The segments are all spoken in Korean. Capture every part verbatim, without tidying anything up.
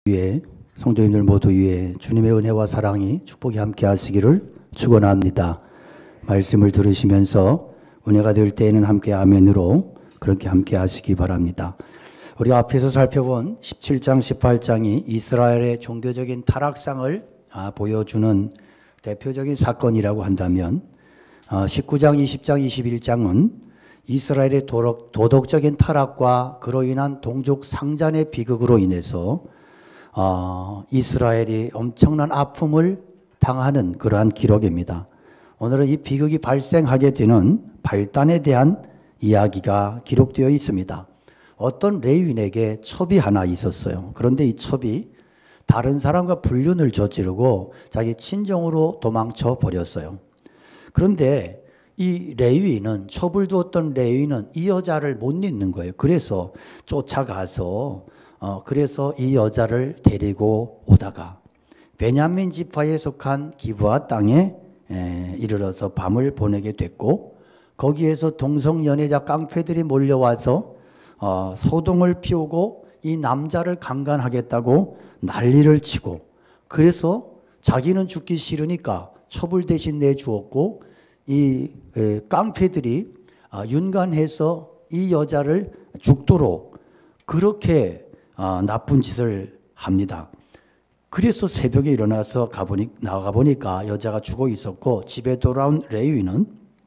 위에 성도님들 모두 위에 주님의 은혜와 사랑이 축복이 함께 하시기를 축원합니다. 말씀을 들으시면서 은혜가 될 때에는 함께 아멘으로 그렇게 함께 하시기 바랍니다. 우리 앞에서 살펴본 십칠 장, 십팔 장이 이스라엘의 종교적인 타락상을 보여주는 대표적인 사건이라고 한다면 십구 장, 이십 장, 이십일 장은 이스라엘의 도덕적인 타락과 그로 인한 동족 상잔의 비극으로 인해서 어, 이스라엘이 엄청난 아픔을 당하는 그러한 기록입니다. 오늘은 이 비극이 발생하게 되는 발단에 대한 이야기가 기록되어 있습니다. 어떤 레위인에게 첩이 하나 있었어요. 그런데 이 첩이 다른 사람과 불륜을 저지르고 자기 친정으로 도망쳐 버렸어요. 그런데 이 레위인은, 첩을 두었던 레위인은 이 여자를 못 잊는 거예요. 그래서 쫓아가서 어, 그래서 이 여자를 데리고 오다가 베냐민 지파에 속한 기브아 땅에 에, 이르러서 밤을 보내게 됐고, 거기에서 동성연애자 깡패들이 몰려와서 어, 소동을 피우고 이 남자를 강간하겠다고 난리를 치고, 그래서 자기는 죽기 싫으니까 첩을 대신 내주었고, 이 에, 깡패들이 어, 윤관해서 이 여자를 죽도록 그렇게 어, 나쁜 짓을 합니다. 그래서 새벽에 일어나서 가보니, 나가 보니까 여자가 죽어 있었고, 집에 돌아온 레위인은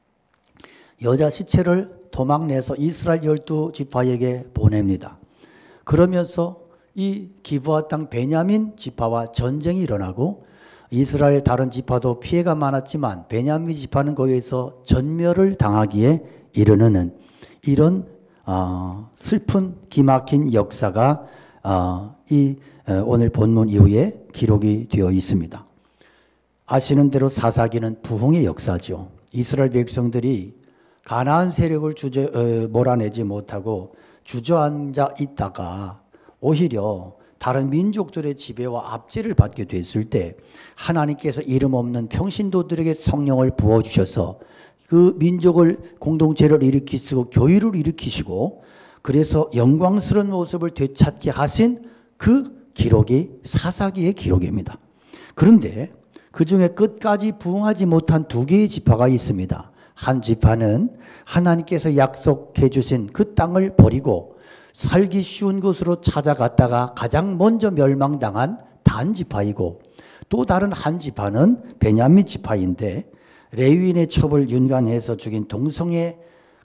여자 시체를 도망내서 이스라엘 열두 지파에게 보냅니다. 그러면서 이 기브아 땅 베냐민 지파와 전쟁이 일어나고, 이스라엘 다른 지파도 피해가 많았지만 베냐민 지파는 거기에서 전멸을 당하기에 이르는 이런 어, 슬픈 기막힌 역사가 어, 이 어, 오늘 본문 이후에 기록이 되어 있습니다. 아시는 대로 사사기는 부흥의 역사죠. 이스라엘 백성들이 가나안 세력을 주저, 어, 몰아내지 못하고 주저앉아 있다가 오히려 다른 민족들의 지배와 압제를 받게 됐을 때 하나님께서 이름 없는 평신도들에게 성령을 부어주셔서 그 민족을, 공동체를 일으키시고 교회를 일으키시고, 그래서 영광스러운 모습을 되찾게 하신 그 기록이 사사기의 기록입니다. 그런데 그 중에 끝까지 부흥하지 못한 두 개의 지파가 있습니다. 한 지파는 하나님께서 약속해 주신 그 땅을 버리고 살기 쉬운 곳으로 찾아갔다가 가장 먼저 멸망당한 단 지파이고, 또 다른 한 지파는 베냐민 지파인데 레위인의 첩을 윤관해서 죽인 동성애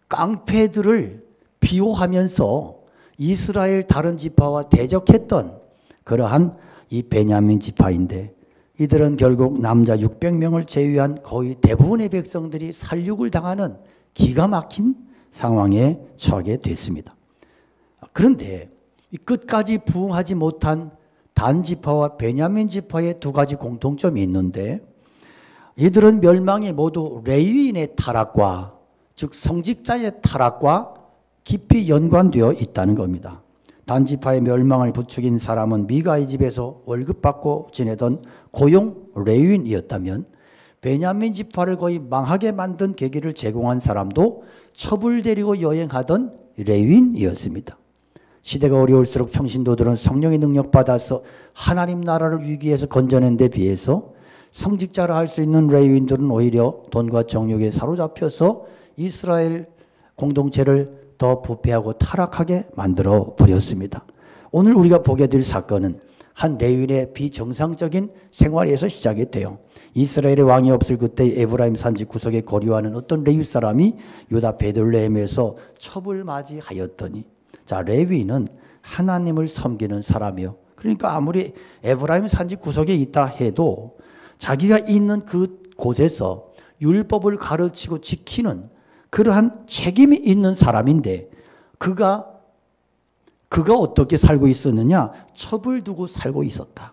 깡패들을 비호하면서 이스라엘 다른 지파와 대적했던 그러한 이 베냐민 지파인데, 이들은 결국 남자 육백 명을 제외한 거의 대부분의 백성들이 살육을 당하는 기가 막힌 상황에 처하게 됐습니다. 그런데 이 끝까지 부흥하지 못한 단 지파와 베냐민 지파의 두 가지 공통점이 있는데, 이들은 멸망이 모두 레위인의 타락과, 즉 성직자의 타락과 깊이 연관되어 있다는 겁니다. 단지파의 멸망을 부추긴 사람은 미가의 집에서 월급 받고 지내던 고용 레위인이었다면, 베냐민 지파를 거의 망하게 만든 계기를 제공한 사람도 첩을 데리고 여행하던 레위인이었습니다. 시대가 어려울수록 평신도들은 성령의 능력 받아서 하나님 나라를 위기에서 건져낸 데 비해서 성직자라 할 수 있는 레위인들은 오히려 돈과 정욕에 사로잡혀서 이스라엘 공동체를 더 부패하고 타락하게 만들어 버렸습니다. 오늘 우리가 보게 될 사건은 한 레위인의 비정상적인 생활에서 시작이 돼요. 이스라엘의 왕이 없을 그때 에브라임 산지 구석에 거류하는 어떤 레위 사람이 유다 베들레헴에서 첩을 맞이하였더니, 자, 레위인은 하나님을 섬기는 사람이요. 그러니까 아무리 에브라임 산지 구석에 있다 해도 자기가 있는 그 곳에서 율법을 가르치고 지키는 그러한 책임이 있는 사람인데, 그가 그가 어떻게 살고 있었느냐? 첩을 두고 살고 있었다.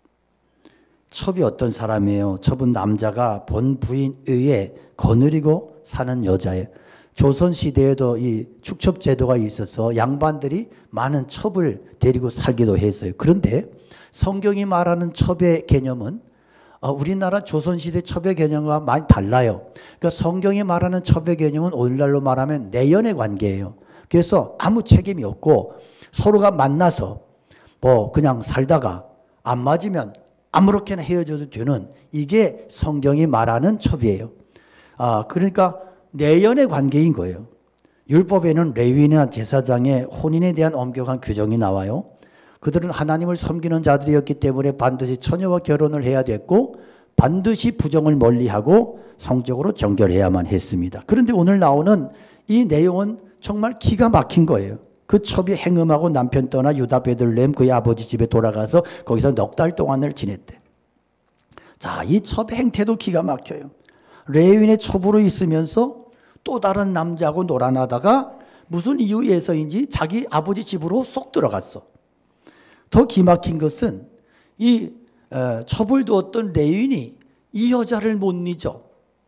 첩이 어떤 사람이에요? 첩은 남자가 본 부인 의에 거느리고 사는 여자예요. 조선시대에도 이 축첩 제도가 있어서 양반들이 많은 첩을 데리고 살기도 했어요. 그런데 성경이 말하는 첩의 개념은 어, 우리나라 조선시대 첩의 개념과 많이 달라요. 그러니까 성경이 말하는 첩의 개념은 오늘날로 말하면 내연의 관계예요. 그래서 아무 책임이 없고 서로가 만나서 뭐 그냥 살다가 안 맞으면 아무렇게나 헤어져도 되는 이게 성경이 말하는 첩이에요. 아, 그러니까 내연의 관계인 거예요. 율법에는 레위인이나 제사장의 혼인에 대한 엄격한 규정이 나와요. 그들은 하나님을 섬기는 자들이었기 때문에 반드시 처녀와 결혼을 해야 됐고 반드시 부정을 멀리하고 성적으로 정결해야만 했습니다. 그런데 오늘 나오는 이 내용은 정말 기가 막힌 거예요. 그 첩이 행음하고 남편 떠나 유다 베들레헴 그의 아버지 집에 돌아가서 거기서 넉 달 동안을 지냈대. 자, 이 첩 행태도 기가 막혀요. 레위인의 첩으로 있으면서 또 다른 남자하고 놀아나다가 무슨 이유에서인지 자기 아버지 집으로 쏙 들어갔어. 더 기막힌 것은 이 어, 첩을 두었던 레위인이 이 여자를 못 잊어.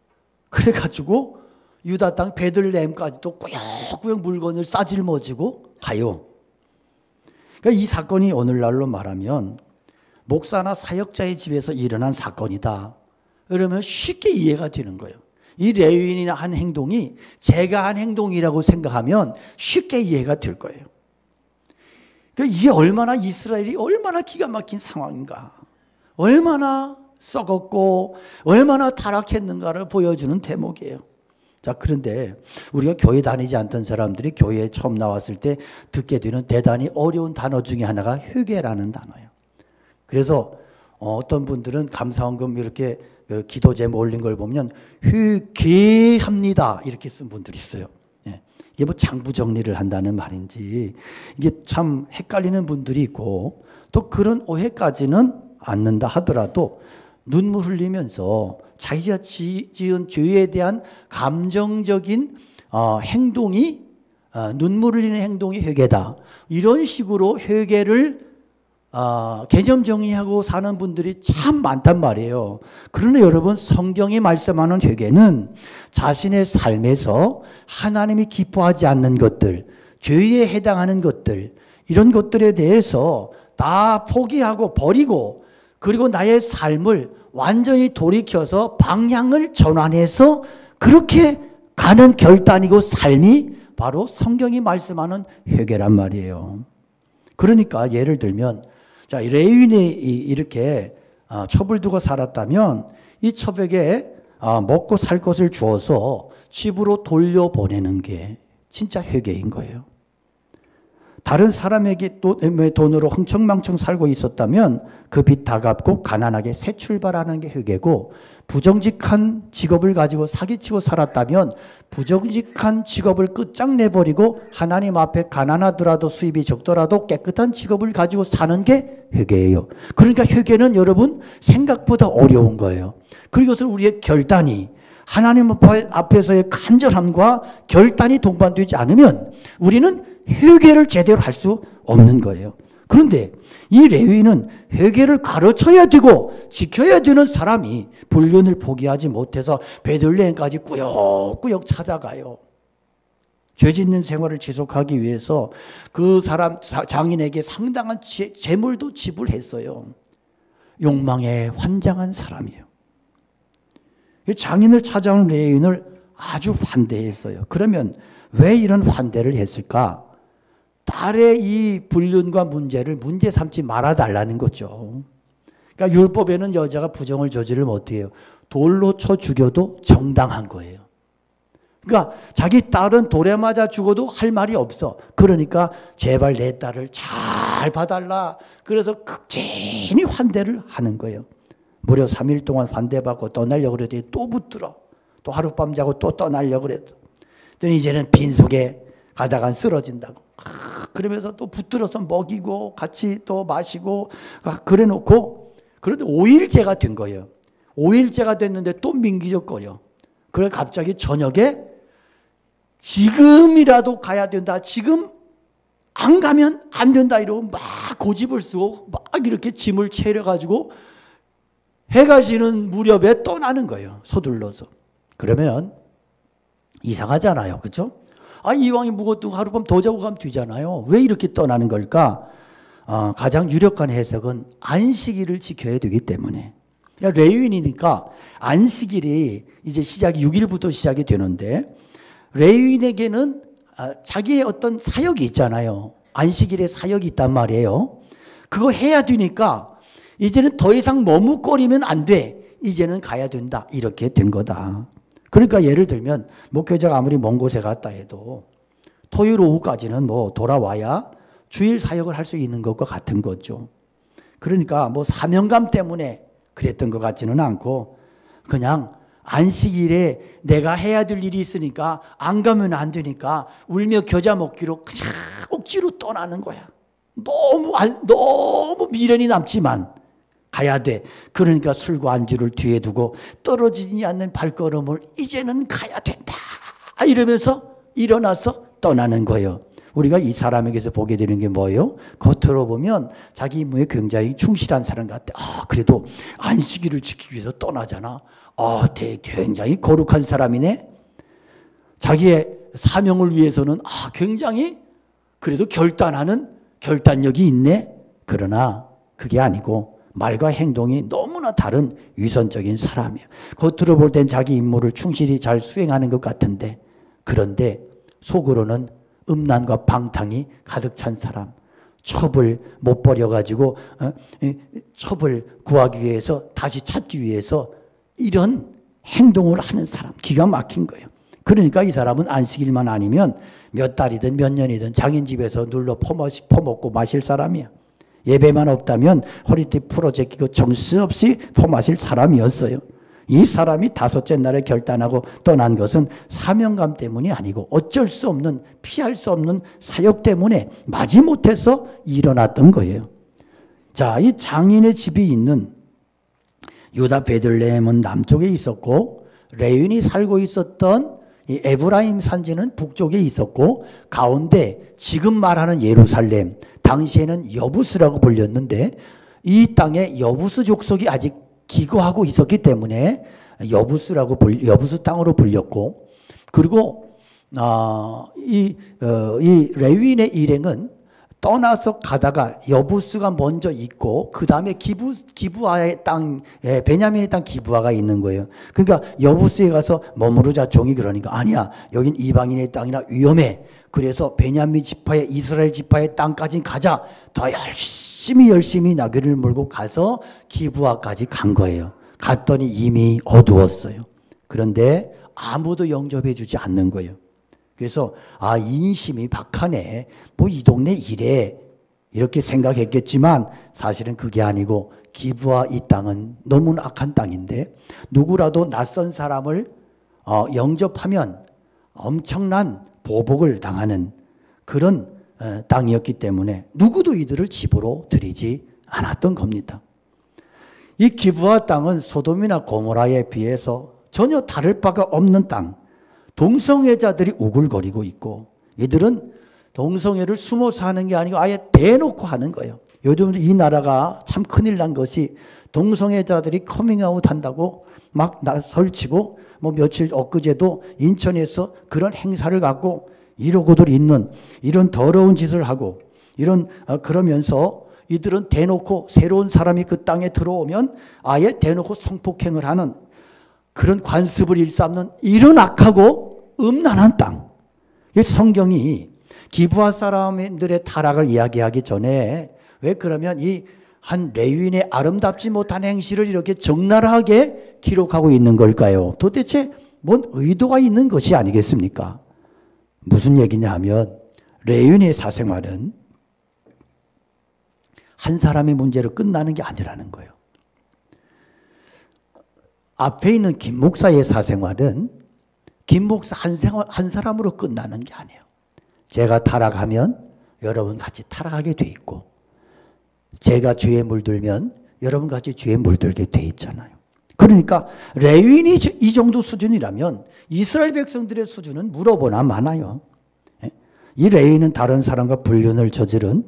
그래가지고 유다 땅 베들레헴까지도 꾸역꾸역 물건을 싸질머지고 가요. 그러니까 이 사건이 오늘날로 말하면 목사나 사역자의 집에서 일어난 사건이다. 그러면 쉽게 이해가 되는 거예요. 이 레위인이 한 행동이 제가 한 행동이라고 생각하면 쉽게 이해가 될 거예요. 그러니까 이게 얼마나 이스라엘이 얼마나 기가 막힌 상황인가. 얼마나 썩었고 얼마나 타락했는가를 보여주는 대목이에요. 자, 그런데 우리가 교회 다니지 않던 사람들이 교회에 처음 나왔을 때 듣게 되는 대단히 어려운 단어 중에 하나가 회개라는 단어예요. 그래서 어떤 분들은 감사원금 이렇게 기도 제목 올린 걸 보면 회개합니다 이렇게 쓴 분들이 있어요. 이게 뭐 장부 정리를 한다는 말인지 이게 참 헷갈리는 분들이 있고 또 그런 오해까지는 않는다 하더라도 눈물 흘리면서 자기가 지, 지은 죄에 대한 감정적인 어, 행동이 어, 눈물 흘리는 행동이 회개다. 이런 식으로 회개를 어, 개념 정의하고 사는 분들이 참 많단 말이에요. 그러나 여러분 성경이 말씀하는 회개는 자신의 삶에서 하나님이 기뻐하지 않는 것들, 죄에 해당하는 것들 이런 것들에 대해서 다 포기하고 버리고 그리고 나의 삶을 완전히 돌이켜서 방향을 전환해서 그렇게 가는 결단이고 삶이 바로 성경이 말씀하는 회개란 말이에요. 그러니까 예를 들면 자, 레위인이 이렇게 첩을 두고 살았다면 이 첩에게 먹고 살 것을 주어서 집으로 돌려보내는 게 진짜 회개인 거예요. 다른 사람에게 또 돈으로 흥청망청 살고 있었다면 그 빚 다 갚고 가난하게 새 출발하는 게 회개고 부정직한 직업을 가지고 사기치고 살았다면 부정직한 직업을 끝장내버리고 하나님 앞에 가난하더라도 수입이 적더라도 깨끗한 직업을 가지고 사는 게 회개예요. 그러니까 회개는 여러분 생각보다 어려운 거예요. 그리고 이것은 우리의 결단이 하나님 앞에서의 간절함과 결단이 동반되지 않으면 우리는 회개를 제대로 할 수 없는 거예요. 그런데 이 레위인은 회개를 가르쳐야 되고 지켜야 되는 사람이 불륜을 포기하지 못해서 베들레헴까지 꾸역꾸역 찾아가요. 죄 짓는 생활을 지속하기 위해서 그 사람 장인에게 상당한 재물도 지불했어요. 욕망에 환장한 사람이에요. 장인을 찾아온 레위인을 아주 환대했어요. 그러면 왜 이런 환대를 했을까? 딸의 이 불륜과 문제를 문제 삼지 말아달라는 거죠. 그러니까 율법에는 여자가 부정을 저지르면 어떻게 해요? 돌로 쳐 죽여도 정당한 거예요. 그러니까 자기 딸은 돌에 맞아 죽어도 할 말이 없어. 그러니까 제발 내 딸을 잘 봐달라. 그래서 극진히 환대를 하는 거예요. 무려 삼 일 동안 환대받고 떠나려고 그랬더니 또 붙들어. 또 하룻밤 자고 또 떠나려고 그랬더. 그랬더니 이제는 빈속에 가다가 쓰러진다고. 그러면서 또 붙들어서 먹이고 같이 또 마시고 그래 놓고 그런데 오 일째가 된 거예요. 오 일째가 됐는데 또 민기적거려. 그래 갑자기 저녁에 지금이라도 가야 된다. 지금 안 가면 안 된다 이러고 막 고집을 쓰고 막 이렇게 짐을 채려가지고 해가 지는 무렵에 떠나는 거예요. 서둘러서. 그러면 이상하잖아요. 그렇죠? 아, 이왕이 묵었던 하룻밤 더 자고 가면 되잖아요. 왜 이렇게 떠나는 걸까? 어, 가장 유력한 해석은 안식일을 지켜야 되기 때문에. 그러니까 레위인이니까 안식일이 이제 시작이 육 일부터 시작이 되는데 레위인에게는 아, 자기의 어떤 사역이 있잖아요. 안식일에 사역이 있단 말이에요. 그거 해야 되니까 이제는 더 이상 머뭇거리면 안 돼. 이제는 가야 된다. 이렇게 된 거다. 그러니까 예를 들면 목회자가 아무리 먼 곳에 갔다 해도 토요일 오후까지는 뭐 돌아와야 주일 사역을 할 수 있는 것과 같은 거죠. 그러니까 뭐 사명감 때문에 그랬던 것 같지는 않고 그냥 안식일에 내가 해야 될 일이 있으니까 안 가면 안 되니까 울며 겨자 먹기로 그냥 억지로 떠나는 거야. 너무 너무 미련이 남지만 가야 돼. 그러니까 술과 안주를 뒤에 두고 떨어지지 않는 발걸음을 이제는 가야 된다. 이러면서 일어나서 떠나는 거예요. 우리가 이 사람에게서 보게 되는 게 뭐예요? 겉으로 보면 자기 임무에 굉장히 충실한 사람 같아. 아, 그래도 안식일을 지키기 위해서 떠나잖아. 아, 굉장히 거룩한 사람이네. 자기의 사명을 위해서는 아, 굉장히 그래도 결단하는 결단력이 있네. 그러나 그게 아니고 말과 행동이 너무나 다른 위선적인 사람이에요. 겉으로 볼 땐 자기 임무를 충실히 잘 수행하는 것 같은데 그런데 속으로는 음란과 방탕이 가득 찬 사람. 첩을 못 버려가지고 어? 첩을 구하기 위해서 다시 찾기 위해서 이런 행동을 하는 사람. 기가 막힌 거예요. 그러니까 이 사람은 안식일만 아니면 몇 달이든 몇 년이든 장인 집에서 눌러 퍼먹고 마실 사람이야. 예배만 없다면 허리띠 풀어 제끼고 정신없이 퍼마실 사람이었어요. 이 사람이 다섯째 날에 결단하고 떠난 것은 사명감 때문이 아니고 어쩔 수 없는 피할 수 없는 사역 때문에 마지못해서 일어났던 거예요. 자, 이 장인의 집이 있는 유다 베들레헴은 남쪽에 있었고 레윈이 살고 있었던 이 에브라임 산지는 북쪽에 있었고 가운데 지금 말하는 예루살렘 당시에는 여부스라고 불렸는데 이 땅에 여부스 족속이 아직 기거하고 있었기 때문에 여부스라고 불, 여부스 땅으로 불렸고 그리고 어, 이, 어, 이 레위인의 일행은 떠나서 가다가 여부스가 먼저 있고 그 다음에 기부, 기부아의 땅, 예, 베냐민의 땅 기부아가 있는 거예요. 그러니까 여부스에 가서 머무르자 종이 그러니까 아니야. 여긴 이방인의 땅이라 위험해. 그래서 베냐민 지파의 이스라엘 지파의 땅까지 가자. 더 열심히 열심히 나귀를 몰고 가서 기부아까지 간 거예요. 갔더니 이미 어두웠어요. 그런데 아무도 영접해 주지 않는 거예요. 그래서 아 인심이 박하네. 뭐 이 동네 이래 이렇게 생각했겠지만 사실은 그게 아니고 기부아 이 땅은 너무나 악한 땅인데 누구라도 낯선 사람을 어, 영접하면 엄청난 보복을 당하는 그런 어, 땅이었기 때문에 누구도 이들을 집으로 들이지 않았던 겁니다. 이 기부아 땅은 소돔이나 고모라에 비해서 전혀 다를 바가 없는 땅. 동성애자들이 우글거리고 있고 이들은 동성애를 숨어서 하는 게 아니고 아예 대놓고 하는 거예요. 요즘 이 나라가 참 큰일 난 것이 동성애자들이 커밍아웃 한다고 막 설치고 뭐 며칠 엊그제도 인천에서 그런 행사를 갖고 이러고들 있는 이런 더러운 짓을 하고 이런 어, 그러면서 이들은 대놓고 새로운 사람이 그 땅에 들어오면 아예 대놓고 성폭행을 하는 그런 관습을 일삼는 이런 악하고 음란한 땅. 성경이 기부아 사람들의 타락을 이야기하기 전에 왜 그러면 이 한 레위인의 아름답지 못한 행실을 이렇게 적나라하게 기록하고 있는 걸까요? 도대체 뭔 의도가 있는 것이 아니겠습니까? 무슨 얘기냐 하면 레위인의 사생활은 한 사람의 문제로 끝나는 게 아니라는 거예요. 앞에 있는 김 목사의 사생활은 김 목사 한, 생활, 한 사람으로 끝나는 게 아니에요. 제가 타락하면 여러분 같이 타락하게 돼 있고 제가 죄에 물들면 여러분 같이 죄에 물들게 돼 있잖아요. 그러니까 레위인이 이 정도 수준이라면 이스라엘 백성들의 수준은 물어보나 마나요. 이 레위인은 다른 사람과 불륜을 저지른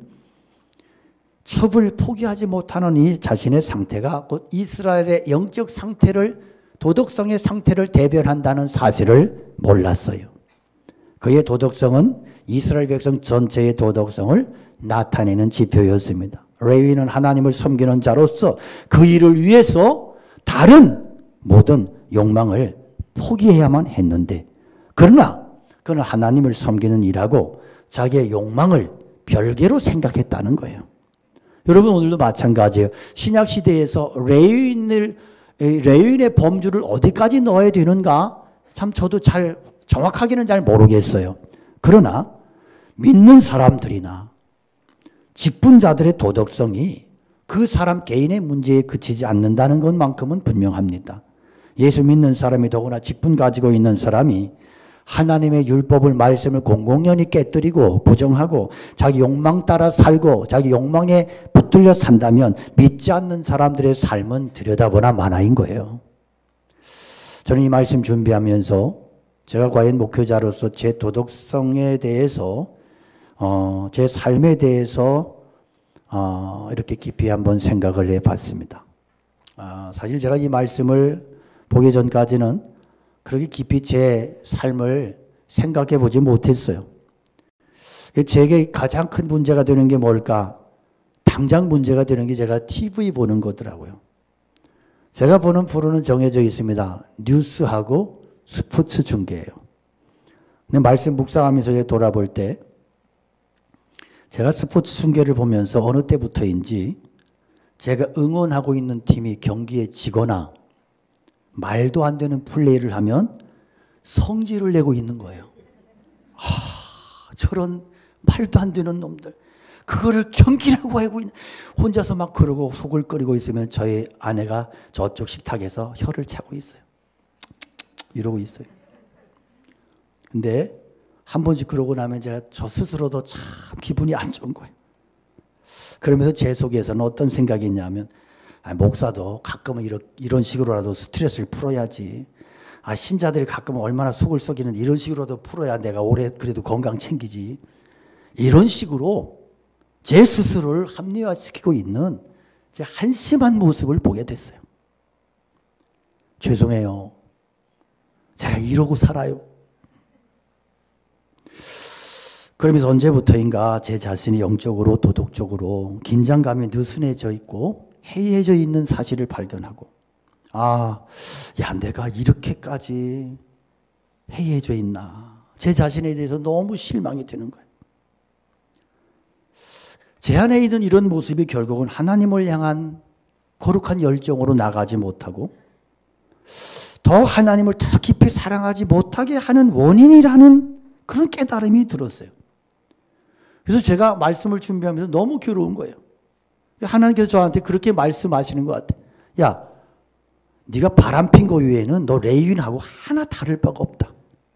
첩을 포기하지 못하는 이 자신의 상태가 곧 이스라엘의 영적 상태를 도덕성의 상태를 대변한다는 사실을 몰랐어요. 그의 도덕성은 이스라엘 백성 전체의 도덕성을 나타내는 지표였습니다. 레위인은 하나님을 섬기는 자로서 그 일을 위해서 다른 모든 욕망을 포기해야만 했는데 그러나 그는 하나님을 섬기는 일하고 자기의 욕망을 별개로 생각했다는 거예요. 여러분 오늘도 마찬가지예요. 신약 시대에서 레위인을 레위인의 범주를 어디까지 넣어야 되는가? 참 저도 잘 정확하게는 잘 모르겠어요. 그러나 믿는 사람들이나 직분자들의 도덕성이 그 사람 개인의 문제에 그치지 않는다는 것만큼은 분명합니다. 예수 믿는 사람이 더구나 직분 가지고 있는 사람이 하나님의 율법을 말씀을 공공연히 깨뜨리고 부정하고 자기 욕망 따라 살고 자기 욕망에 붙들려 산다면 믿지 않는 사람들의 삶은 들여다보나 마나인 거예요. 저는 이 말씀 준비하면서 제가 과연 목회자로서 제 도덕성에 대해서 어, 제 삶에 대해서 어, 이렇게 깊이 한번 생각을 해봤습니다. 아, 사실 제가 이 말씀을 보기 전까지는 그렇게 깊이 제 삶을 생각해 보지 못했어요. 제게 가장 큰 문제가 되는 게 뭘까? 당장 문제가 되는 게 제가 티비 보는 거더라고요. 제가 보는 프로는 정해져 있습니다. 뉴스하고 스포츠 중계예요. 근데 말씀 묵상하면서 제가 돌아볼 때 제가 스포츠 중계를 보면서 어느 때부터인지 제가 응원하고 있는 팀이 경기에 지거나 말도 안 되는 플레이를 하면 성질을 내고 있는 거예요. 하, 저런 말도 안 되는 놈들. 그거를 경기라고 하고 있는, 혼자서 막 그러고 속을 끓이고 있으면 저희 아내가 저쪽 식탁에서 혀를 차고 있어요. 이러고 있어요. 근데 한 번씩 그러고 나면 제가 저 스스로도 참 기분이 안 좋은 거예요. 그러면서 제 속에서는 어떤 생각이 있냐면, 아, 목사도 가끔은 이런, 이런 식으로라도 스트레스를 풀어야지. 아, 신자들이 가끔은 얼마나 속을 썩이는 이런 식으로도 풀어야 내가 오래 그래도 건강 챙기지. 이런 식으로 제 스스로를 합리화시키고 있는 제 한심한 모습을 보게 됐어요. 죄송해요. 제가 이러고 살아요. 그러면서 언제부터인가 제 자신이 영적으로 도덕적으로 긴장감에 느슨해져 있고 해이해져 있는 사실을 발견하고, 아, 야, 내가 이렇게까지 해이해져 있나. 제 자신에 대해서 너무 실망이 되는 거예요. 제 안에 있는 이런 모습이 결국은 하나님을 향한 거룩한 열정으로 나가지 못하고 더 하나님을 더 깊이 사랑하지 못하게 하는 원인이라는 그런 깨달음이 들었어요. 그래서 제가 말씀을 준비하면서 너무 괴로운 거예요. 하나님께서 저한테 그렇게 말씀하시는 것 같아요. 야, 네가 바람핀 거 외에는 너 레위인하고 하나 다를 바가 없다.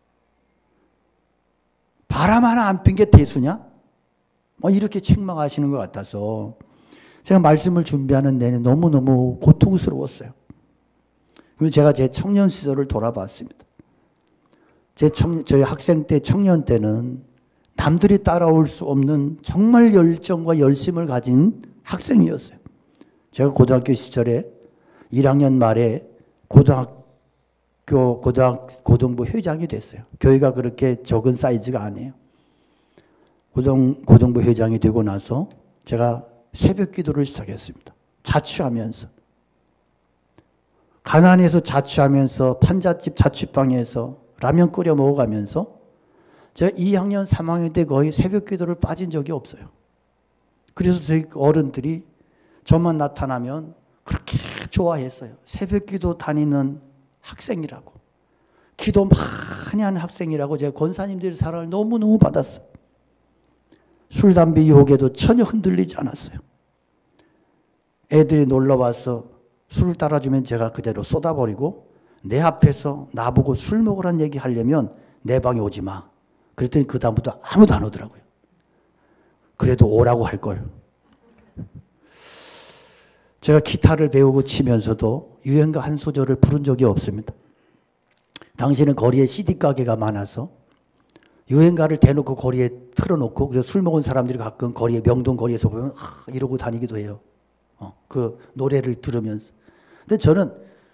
바람 하나 안 핀 게 대수냐? 뭐 이렇게 책망하시는 것 같아서 제가 말씀을 준비하는 내내 너무너무 고통스러웠어요. 그리고 제가 제 청년 시절을 돌아봤습니다. 제 청, 저희 학생 때, 청년 때는 남들이 따라올 수 없는 정말 열정과 열심을 가진 학생이었어요. 제가 고등학교 시절에 일 학년 말에 고등학교, 고등학, 고등부 회장이 됐어요. 교회가 그렇게 적은 사이즈가 아니에요. 고등, 고등부 회장이 되고 나서 제가 새벽 기도를 시작했습니다. 자취하면서. 가난해서 자취하면서 판잣집 자취방에서 라면 끓여 먹어가면서 제가 이 학년, 삼 학년 때 거의 새벽 기도를 빠진 적이 없어요. 그래서 저희 어른들이 저만 나타나면 그렇게 좋아했어요. 새벽 기도 다니는 학생이라고. 기도 많이 하는 학생이라고 제가 권사님들의 사랑을 너무너무 받았어요. 술, 담배 유혹에도 전혀 흔들리지 않았어요. 애들이 놀러와서 술을 따라주면 제가 그대로 쏟아버리고 내 앞에서 나보고 술 먹으란 얘기 하려면 내 방에 오지 마. 그랬더니 그 다음부터 아무도 안 오더라고요. 그래도 오라고 할 걸. 제가 기타를 배우고 치면서도 유행가 한 소절을 부른 적이 없습니다. 당시에는 거리에 씨디 가게가 많아서 유행가를 대놓고 거리에 틀어놓고 그래서 술 먹은 사람들이 가끔 거리에 명동 거리에서 보면 아, 이러고 다니기도 해요. 어, 그 노래를 들으면서. 근데 저는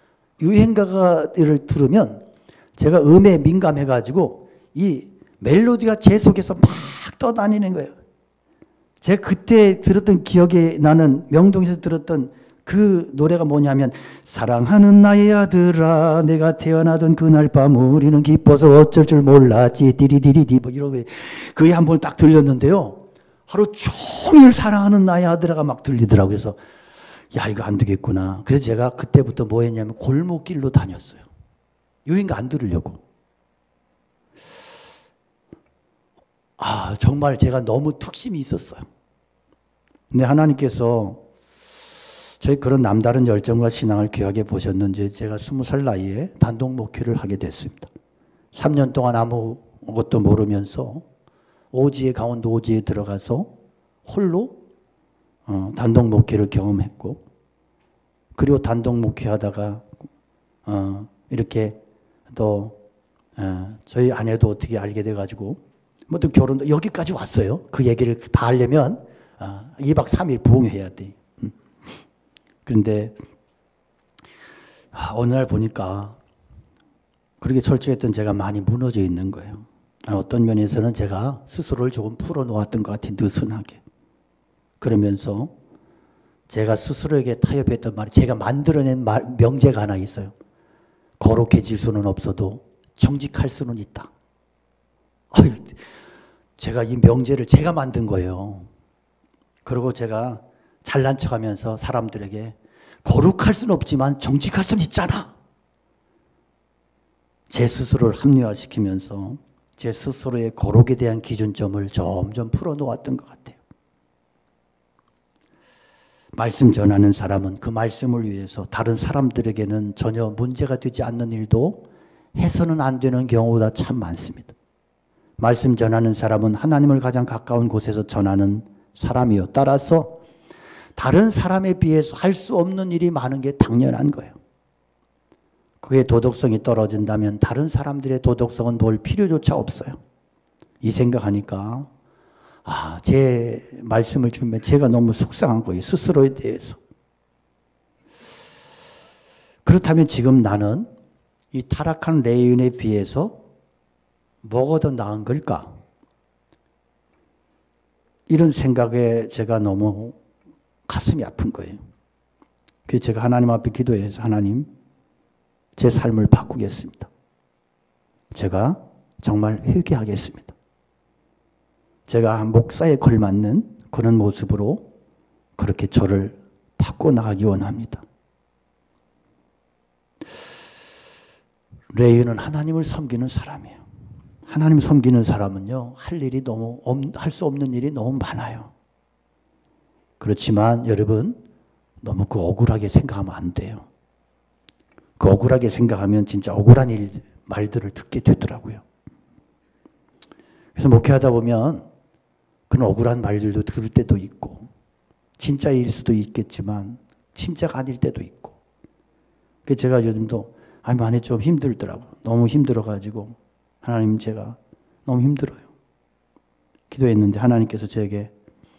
유행가를 들으면 제가 음에 민감해가지고 이 멜로디가 제 속에서 막 떠다니는 거예요. 제가 그때 들었던 기억에 나는 명동에서 들었던 그 노래가 뭐냐면 사랑하는 나의 아들아 내가 태어나던 그날 밤 우리는 기뻐서 어쩔 줄 몰랐지 디리디리디 뭐 이런 거 그게 한 번 딱 들렸는데요. 하루 종일 사랑하는 나의 아들아가 막 들리더라고요. 그래서 야, 이거 안 되겠구나. 그래서 제가 그때부터 뭐 했냐면 골목길로 다녔어요. 유인가 안 들으려고. 아, 정말 제가 너무 툭심이 있었어요. 근데 하나님께서 저희 그런 남다른 열정과 신앙을 귀하게 보셨는지 제가 스무 살 나이에 단독 목회를 하게 됐습니다. 삼 년 동안 아무것도 모르면서 오지에, 강원도 오지에 들어가서 홀로 어, 단독 목회를 경험했고, 그리고 단독 목회하다가 어, 이렇게 또 어, 저희 아내도 어떻게 알게 돼가지고 뭐 또 결혼도 여기까지 왔어요. 그 얘기를 다 하려면 어, 이 박 삼 일 부흥해야 돼. 음. 그런데 아, 어느 날 보니까 그렇게 철저했던 제가 많이 무너져 있는 거예요. 어떤 면에서는 제가 스스로를 조금 풀어놓았던 것 같아요. 느슨하게. 그러면서 제가 스스로에게 타협했던 말이, 제가 만들어낸 말, 명제가 하나 있어요. 거룩해질 수는 없어도 정직할 수는 있다. 아유, 제가 이 명제를 제가 만든 거예요. 그리고 제가 잘난 척하면서 사람들에게 거룩할 수는 없지만 정직할 수는 있잖아. 제 스스로를 합리화시키면서 제 스스로의 거룩에 대한 기준점을 점점 풀어놓았던 것 같아요. 말씀 전하는 사람은 그 말씀을 위해서 다른 사람들에게는 전혀 문제가 되지 않는 일도 해서는 안 되는 경우가 참 많습니다. 말씀 전하는 사람은 하나님을 가장 가까운 곳에서 전하는 사람이요. 따라서 다른 사람에 비해서 할 수 없는 일이 많은 게 당연한 거예요. 그의 도덕성이 떨어진다면 다른 사람들의 도덕성은 볼 필요조차 없어요. 이 생각하니까 아, 제 말씀을 주면 제가 너무 속상한 거예요. 스스로에 대해서. 그렇다면 지금 나는 이 타락한 레위인에 비해서 뭐가 더 나은 걸까? 이런 생각에 제가 너무 가슴이 아픈 거예요. 그래서 제가 하나님 앞에 기도해서 하나님, 제 삶을 바꾸겠습니다. 제가 정말 회개하겠습니다. 제가 목사에 걸맞는 그런 모습으로 그렇게 저를 바꿔나가기 원합니다. 레위인은 하나님을 섬기는 사람이에요. 하나님 섬기는 사람은요, 할 일이 너무, 할 수 없는 일이 너무 많아요. 그렇지만 여러분, 너무 그 억울하게 생각하면 안 돼요. 그 억울하게 생각하면 진짜 억울한 일, 말들을 듣게 되더라고요. 그래서 목회하다 보면 그런 억울한 말들도 들을 때도 있고, 진짜일 수도 있겠지만 진짜가 아닐 때도 있고. 그래서 제가 요즘도 아니 많이 좀 힘들더라고요. 너무 힘들어가지고 하나님, 제가 너무 힘들어요. 기도했는데 하나님께서 저에게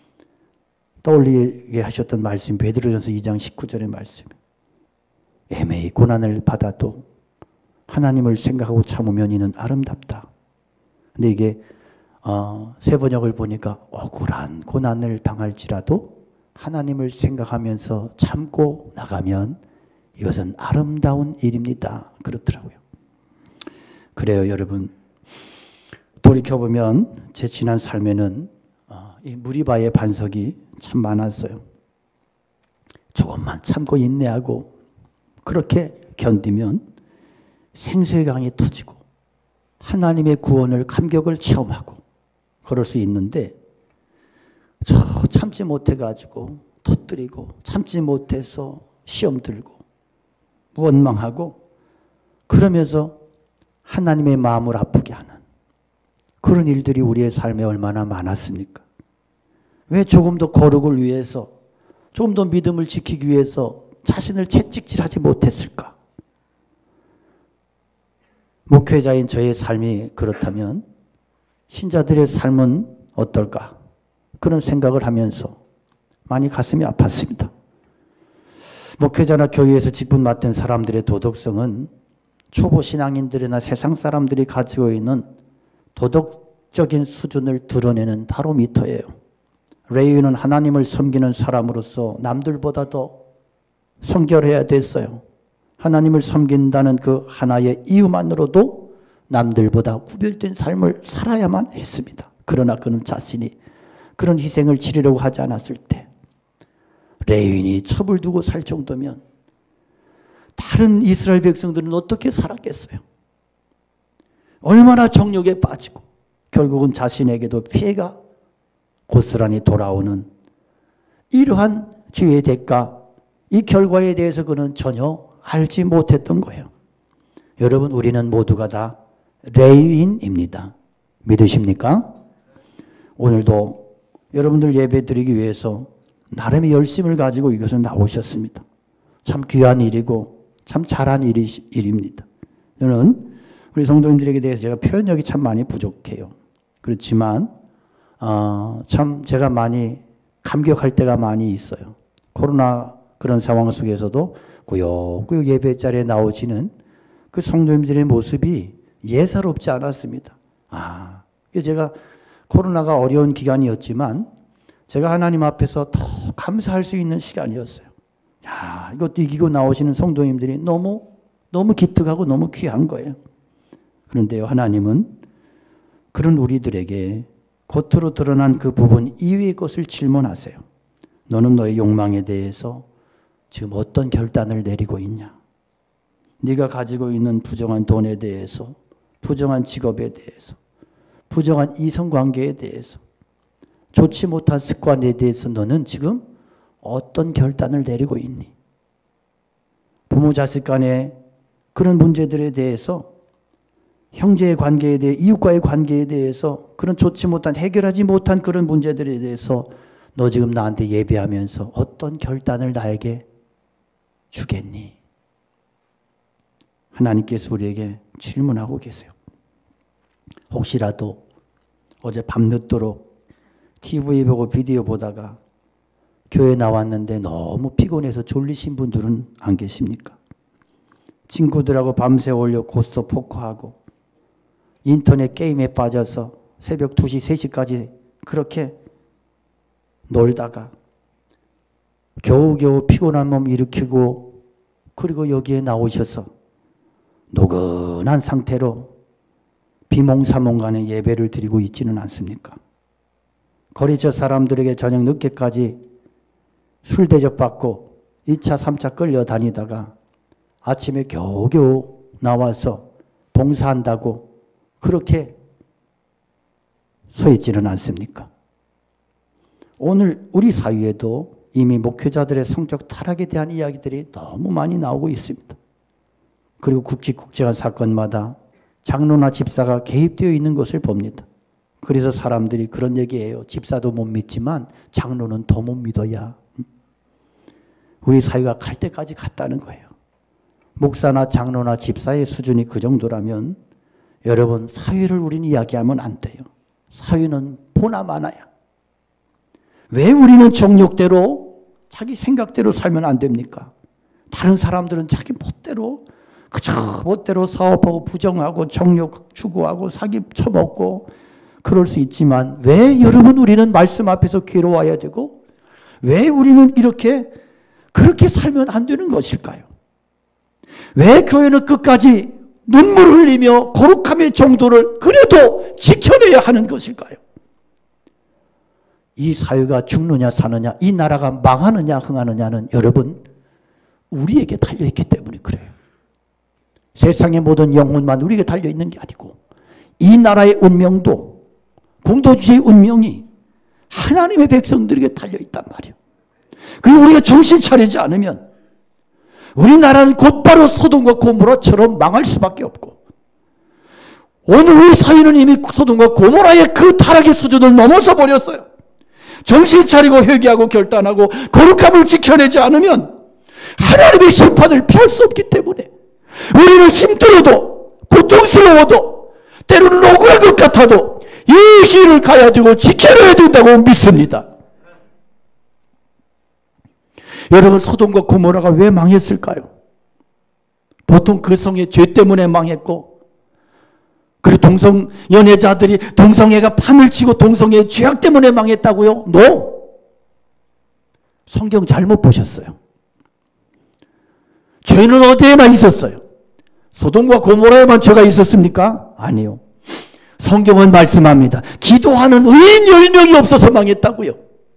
떠올리게 하셨던 말씀, 베드로전서 이 장 십구 절의 말씀. 애매히 고난을 받아도 하나님을 생각하고 참으면 이는 아름답다. 근데 이게 어, 새 번역을 보니까 억울한 고난을 당할지라도 하나님을 생각하면서 참고 나가면 이것은 아름다운 일입니다. 그렇더라고요. 그래요, 여러분. 돌이켜보면 제 지난 삶에는 어, 이 무리바의 반석이 참 많았어요. 조금만 참고 인내하고 그렇게 견디면 생수의 강이 터지고 하나님의 구원을, 감격을 체험하고 그럴 수 있는데, 저 참지 못해가지고 터뜨리고 참지 못해서 시험 들고 원망하고 그러면서 하나님의 마음을 아프게 하는 그런 일들이 우리의 삶에 얼마나 많았습니까? 왜 조금 더 거룩을 위해서, 조금 더 믿음을 지키기 위해서 자신을 채찍질하지 못했을까? 목회자인 저의 삶이 그렇다면 신자들의 삶은 어떨까? 그런 생각을 하면서 많이 가슴이 아팠습니다. 목회자나 교회에서 직분 맡은 사람들의 도덕성은 초보 신앙인들이나 세상 사람들이 가지고 있는 도덕적인 수준을 드러내는 바로미터예요. 레위인은 하나님을 섬기는 사람으로서 남들보다 더 성결해야 됐어요. 하나님을 섬긴다는 그 하나의 이유만으로도 남들보다 구별된 삶을 살아야만 했습니다. 그러나 그는 자신이 그런 희생을 치르려고 하지 않았을 때 레위인이 첩을 두고 살 정도면 다른 이스라엘 백성들은 어떻게 살았겠어요? 얼마나 정욕에 빠지고 결국은 자신에게도 피해가 고스란히 돌아오는 이러한 죄의 대가, 이 결과에 대해서 그는 전혀 알지 못했던 거예요. 여러분, 우리는 모두가 다 레위인입니다. 믿으십니까? 오늘도 여러분들 예배드리기 위해서 나름의 열심을 가지고 이것을 나오셨습니다. 참 귀한 일이고 참 잘한 일이, 일입니다. 저는 우리 성도님들에게 대해서 제가 표현력이 참 많이 부족해요. 그렇지만 어, 참 제가 많이 감격할 때가 많이 있어요. 코로나 그런 상황 속에서도 꾸역꾸역 예배 자리에 나오시는 그 성도님들의 모습이 예사롭지 않았습니다. 아, 제가 코로나가 어려운 기간이었지만 제가 하나님 앞에서 더 감사할 수 있는 시간이었어요. 야, 이것도 이기고 나오시는 성도님들이 너무 너무 기특하고 너무 귀한 거예요. 그런데요, 하나님은 그런 우리들에게 겉으로 드러난 그 부분 이외의 것을 질문하세요. 너는 너의 욕망에 대해서 지금 어떤 결단을 내리고 있냐? 네가 가지고 있는 부정한 돈에 대해서, 부정한 직업에 대해서, 부정한 이성관계에 대해서, 좋지 못한 습관에 대해서 너는 지금 어떤 결단을 내리고 있니? 부모 자식 간의 그런 문제들에 대해서, 형제의 관계에 대해, 이웃과의 관계에 대해서, 그런 좋지 못한, 해결하지 못한 그런 문제들에 대해서 너 지금 나한테 예배하면서 어떤 결단을 나에게 주겠니? 하나님께서 우리에게 질문하고 계세요. 혹시라도 어제 밤늦도록 티비 보고 비디오 보다가 교회 나왔는데 너무 피곤해서 졸리신 분들은 안 계십니까? 친구들하고 밤새 올려 고스톱 포커하고 인터넷 게임에 빠져서 새벽 두 시, 세 시까지 그렇게 놀다가 겨우겨우 피곤한 몸 일으키고 그리고 여기에 나오셔서 노근한 상태로 비몽사몽간에 예배를 드리고 있지는 않습니까? 거리저 사람들에게 저녁 늦게까지 술 대접받고 이 차, 삼 차 끌려다니다가 아침에 겨우겨우 나와서 봉사한다고 그렇게 서 있지는 않습니까? 오늘 우리 사회에도 이미 목회자들의 성적 타락에 대한 이야기들이 너무 많이 나오고 있습니다. 그리고 굵직굵직한 사건마다 장로나 집사가 개입되어 있는 것을 봅니다. 그래서 사람들이 그런 얘기해요. 집사도 못 믿지만 장로는 더 못 믿어야. 우리 사회가 갈 때까지 갔다는 거예요. 목사나 장로나 집사의 수준이 그 정도라면 여러분, 사회를 우리는 이야기하면 안 돼요. 사회는 보나 마나야. 왜 우리는 정욕대로 자기 생각대로 살면 안 됩니까? 다른 사람들은 자기 멋대로 그저 멋대로 사업하고 부정하고 정욕 추구하고 사기 쳐먹고 그럴 수 있지만 왜 여러분 우리는 말씀 앞에서 괴로워야 되고 왜 우리는 이렇게 그렇게 살면 안 되는 것일까요? 왜 교회는 끝까지 눈물 흘리며 거룩함의 정도를 그래도 지켜내야 하는 것일까요? 이 사회가 죽느냐 사느냐, 이 나라가 망하느냐 흥하느냐는 여러분 우리에게 달려있기 때문에 그래요. 세상의 모든 영혼만 우리에게 달려있는 게 아니고 이 나라의 운명도 공동체의 운명이 하나님의 백성들에게 달려있단 말이에요. 그리고 우리가 정신 차리지 않으면 우리나라는 곧바로 소돔과 고모라처럼 망할 수밖에 없고 오늘 우리 사회는 이미 소돔과 고모라의 그 타락의 수준을 넘어서 버렸어요. 정신 차리고 회개하고 결단하고 거룩함을 지켜내지 않으면 하나님의 심판을 피할 수 없기 때문에 우리는 힘들어도 고통스러워도 때로는 억울한 것 같아도 이 길을 가야 되고 지켜내야 된다고 믿습니다. 여러분, 소돔과 고모라가 왜 망했을까요? 보통 그 성의 죄 때문에 망했고 그리고 동성 연애자들이 동성애가 판을 치고 동성애의 죄악 때문에 망했다고요? No! 성경 잘못 보셨어요. 죄는 어디에나 있었어요. 소돔과 고모라에만 죄가 있었습니까? 아니요. 성경은 말씀합니다. 기도하는 의인 열 명이 없어서 망했다고요.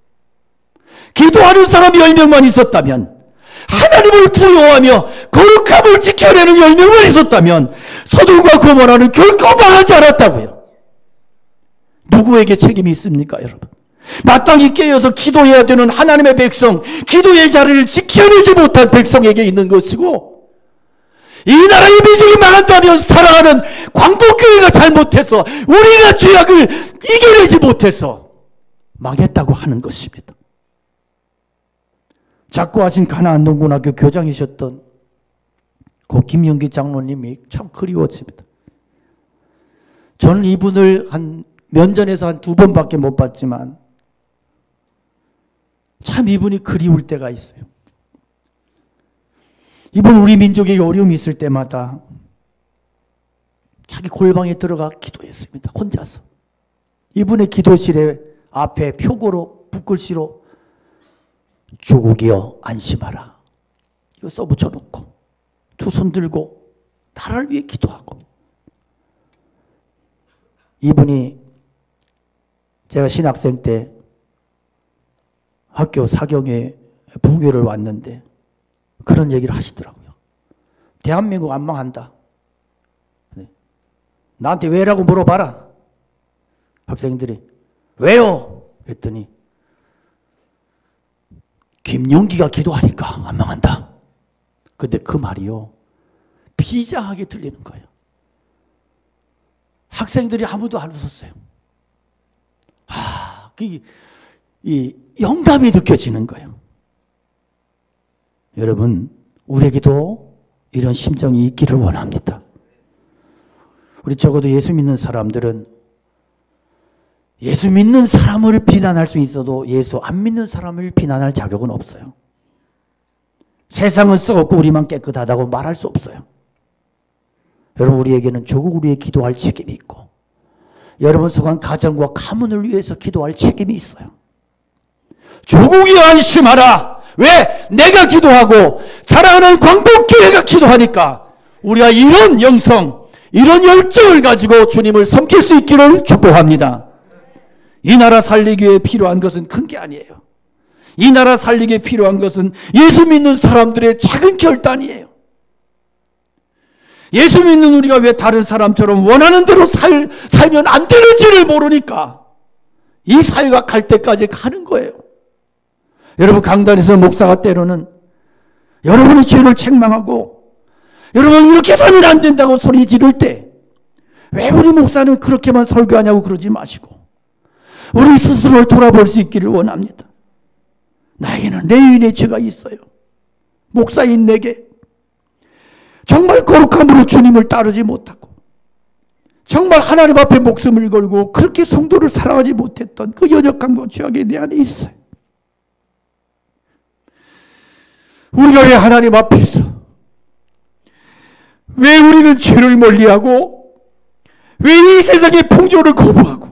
기도하는 사람 열 명만 있었다면, 하나님을 두려워하며 거룩함을 지켜내는 열 명만 있었다면 소돔과 고모라는 결코 망하지 않았다고요. 누구에게 책임이 있습니까, 여러분? 마땅히 깨어서 기도해야 되는 하나님의 백성, 기도의 자리를 지켜내지 못한 백성에게 있는 것이고, 이 나라의 민족이 망한다면 사랑하는 광복교회가 잘못해서, 우리가 죄악을 이겨내지 못해서 망했다고 하는 것입니다. 작고하신 가나안동고등학교 교장이셨던 고 김영기 장로님이 참 그리워집니다. 저는 이분을 한 면전에서 한 두 번밖에 못 봤지만 참 이분이 그리울 때가 있어요. 이분 우리 민족에게 어려움이 있을 때마다 자기 골방에 들어가 기도했습니다. 혼자서. 이분의 기도실에 앞에 표고로 붓글씨로 조국이여 안심하라, 이거 써붙여놓고 두 손 들고 나라를 위해 기도하고. 이분이 제가 신학생 때 학교 사경에 부교를 왔는데 그런 얘기를 하시더라고요. 대한민국 안 망한다. 나한테 왜라고 물어봐라. 학생들이 왜요? 그랬더니 김용기가 기도하니까 안 망한다. 근데 그 말이요, 비장하게 들리는 거예요. 학생들이 아무도 안 웃었어요. 아, 이, 이 영감이 느껴지는 거예요. 여러분, 우리에게도 이런 심정이 있기를 원합니다. 우리 적어도 예수 믿는 사람들은 예수 믿는 사람을 비난할 수 있어도 예수 안 믿는 사람을 비난할 자격은 없어요. 세상은 썩었고 우리만 깨끗하다고 말할 수 없어요. 여러분, 우리에게는 조국 위해 기도할 책임이 있고, 여러분 속한 가정과 가문을 위해서 기도할 책임이 있어요. 조국이 안심하라. 왜? 내가 기도하고 사랑하는 광복교회가 기도하니까 우리가 이런 영성, 이런 열정을 가지고 주님을 섬길 수 있기를 축복합니다. 이 나라 살리기 위해 필요한 것은 큰 게 아니에요. 이 나라 살리기에 필요한 것은 예수 믿는 사람들의 작은 결단이에요. 예수 믿는 우리가 왜 다른 사람처럼 원하는 대로 살, 살면 안 되는지를 모르니까 이 사회가 갈 때까지 가는 거예요. 여러분, 강단에서 목사가 때로는 여러분의 죄를 책망하고 여러분 이렇게 살면 안 된다고 소리 지를 때 왜 우리 목사는 그렇게만 설교하냐고 그러지 마시고 우리 스스로를 돌아볼 수 있기를 원합니다. 나에게는 내 유인의 죄가 있어요. 목사인 내게 정말 거룩함으로 주님을 따르지 못하고 정말 하나님 앞에 목숨을 걸고 그렇게 성도를 사랑하지 못했던 그 연약함과 죄악이 내 안에 있어요. 우리가 왜 하나님 앞에서 왜 우리는 죄를 멀리하고 왜 이 세상의 풍조를 거부하고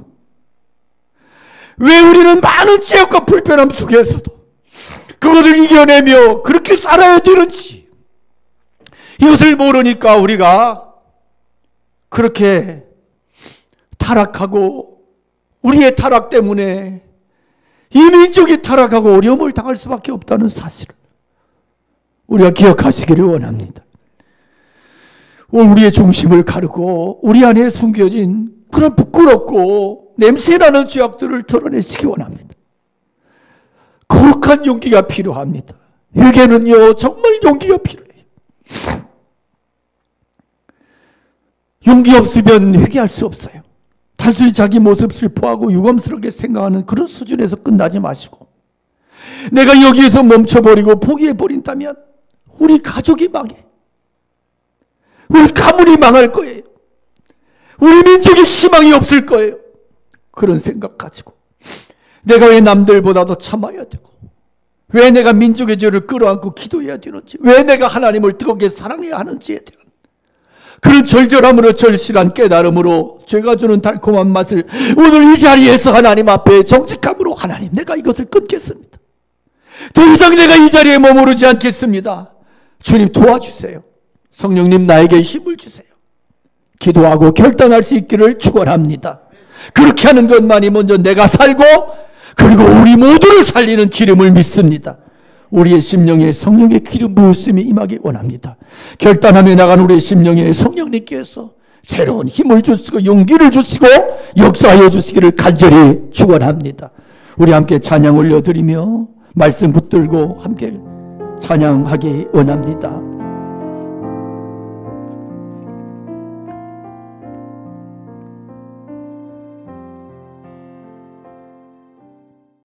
왜 우리는 많은 죄악과 불편함 속에서도 그것을 이겨내며 그렇게 살아야 되는지 이것을 모르니까 우리가 그렇게 타락하고 우리의 타락 때문에 이 민족이 타락하고 어려움을 당할 수밖에 없다는 사실을 우리가 기억하시기를 원합니다. 우리의 중심을 가르고 우리 안에 숨겨진 그런 부끄럽고 냄새나는 죄악들을 드러내시기 원합니다. 거룩한 용기가 필요합니다. 회개는요 정말 용기가 필요해요. 용기 없으면 회개할 수 없어요. 단순히 자기 모습 슬퍼하고 유감스럽게 생각하는 그런 수준에서 끝나지 마시고 내가 여기에서 멈춰버리고 포기해버린다면 우리 가족이 망해. 우리 가문이 망할 거예요. 우리 민족의 희망이 없을 거예요. 그런 생각 가지고 내가 왜 남들보다도 참아야 되고 왜 내가 민족의 죄를 끌어안고 기도해야 되는지 왜 내가 하나님을 뜨겁게 사랑해야 하는지에 대한 그런 절절함으로 절실한 깨달음으로 죄가 주는 달콤한 맛을 오늘 이 자리에서 하나님 앞에 정직함으로 하나님 내가 이것을 끊겠습니다. 더 이상 내가 이 자리에 머무르지 않겠습니다. 주님 도와주세요. 성령님 나에게 힘을 주세요. 기도하고 결단할 수 있기를 축원합니다. 그렇게 하는 것만이 먼저 내가 살고 그리고 우리 모두를 살리는 기름을 믿습니다. 우리의 심령에 성령의 기름 부으심이 임하기 원합니다. 결단하며 나가는 우리의 심령에 성령님께서 새로운 힘을 주시고 용기를 주시고 역사하여 주시기를 간절히 축원합니다. 우리 함께 찬양 올려드리며 말씀 붙들고 함께 찬양하기 원합니다.